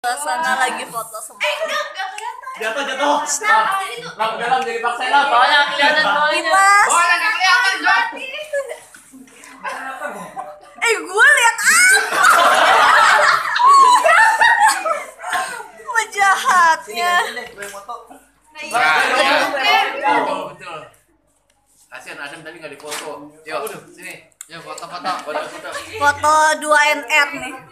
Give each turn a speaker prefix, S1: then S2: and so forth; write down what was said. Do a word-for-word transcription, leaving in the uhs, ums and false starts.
S1: Sana lagi foto semua.
S2: Eh enggak, enggak kelihatan.
S3: Jatuh, jatuh.
S4: Lampu dalam jadi paksain lah, bawahnya kelihatan bawahnya.
S1: Mas.
S4: Bawahnya nggak kelihatan, John.
S1: Eh, gue lihat apa? Pejahatnya.
S4: Betul, betul. Kasihan Adam tadi nggak dipoto. Yuk, sini. Yuk foto-foto. Foto-foto.
S1: Foto dua N R nih.